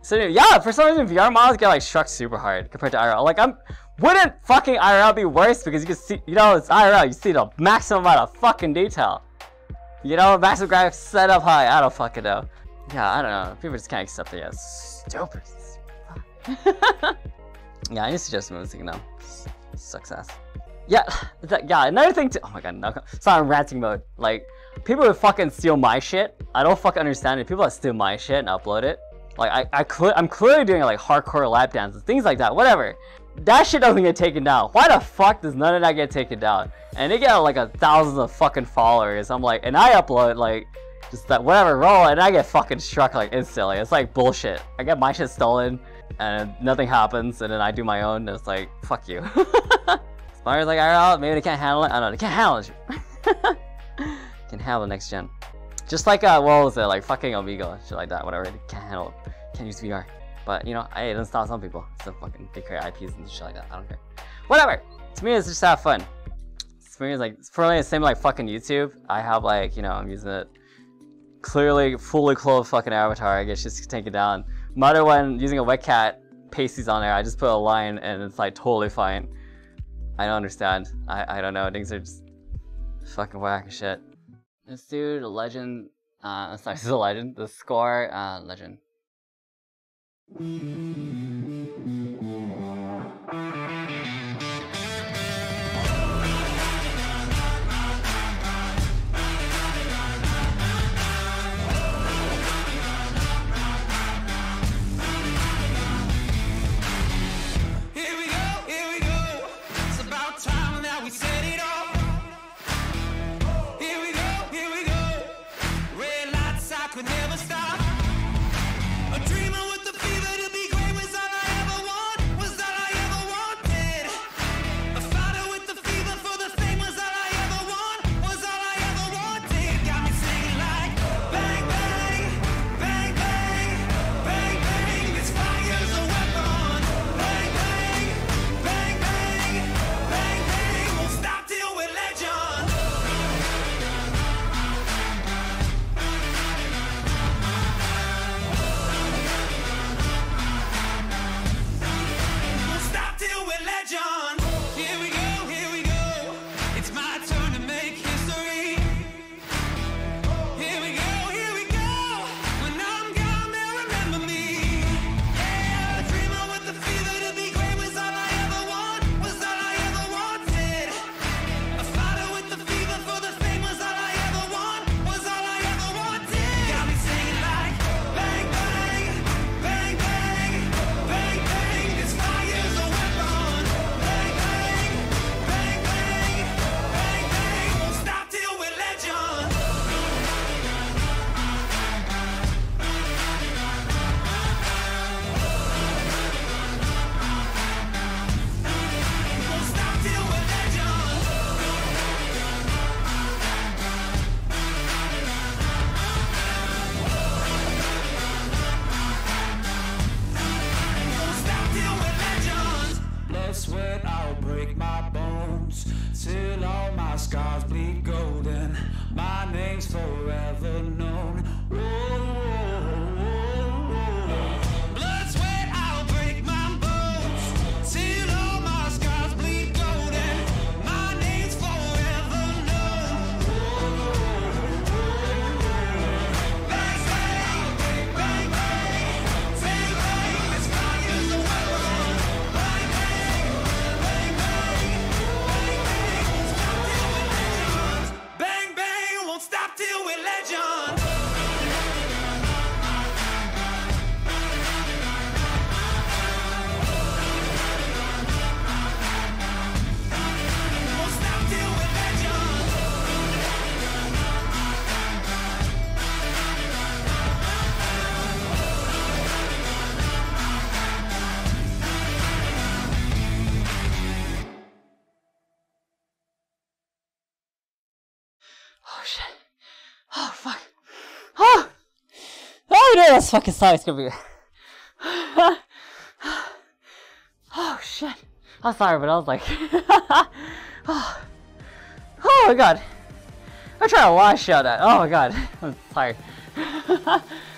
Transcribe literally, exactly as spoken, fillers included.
So yeah, for some reason V R models get like struck super hard compared to I R L. Like I'm, wouldn't fucking I R L be worse because you can see, you know, it's I R L. You see the maximum amount of fucking detail. You know, maximum graphics set up high. I don't fucking know. Yeah, I don't know. People just can't accept it. Yeah, stupid. Yeah, I need to suggest moving now. Success. Yeah, that, yeah. Another thing too. Oh my god, no. Sorry, I'm ranting mode. Like, people who fucking steal my shit. I don't fucking understand it. People that steal my shit and upload it. Like, I, I cl I'm clearly doing like hardcore lap dances, things like that. Whatever. That shit doesn't get taken down. Why the fuck does none of that get taken down? And they get like a thousands of fucking followers. I'm like, and I upload like just that whatever roll, and I get fucking struck like instantly. It's like bullshit. I get my shit stolen, and nothing happens, and then I do my own. And it's like, fuck you. Spiders like I R L, maybe they can't handle it. I don't know. They can't handle it. Can handle next gen. Just like uh, what was it? Like fucking Amigo, shit like that. Whatever. They can't handle it. Can't use V R. But you know, hey, it doesn't stop some people. So fucking they create I Ps and shit like that. I don't care. Whatever. To me, it's just have fun. For me, it's like it's probably the same like fucking YouTube. I have like, you know, I'm using it clearly fully clothed fucking avatar. I guess just to take it down. Mother one using a wet cat pasties on there. I just put a line and it's like totally fine. I don't understand. I I don't know. Things are just fucking whack and shit. This dude, a legend. Uh, sorry, this is a legend. The score, uh, legend. Till all my scars bleed golden, my name's forever known. Whoa, whoa, whoa, whoa. Blood, sweat, I'll break my bones. Till all my scars bleed golden, my name's forever known. Bang, bang, bang, bang, bang, bang, this fire's a weapon. Bang, bang, bang, bang. Bang, bang, won't stop till we're legends. Won't stop till we're legends. Oh shit. Oh fuck. Oh! Oh no, that's fucking sorry, it's gonna be. Oh shit. I'm sorry, but I was like. Oh. Oh my god. I'm trying to wash out that. Oh my god. I'm tired.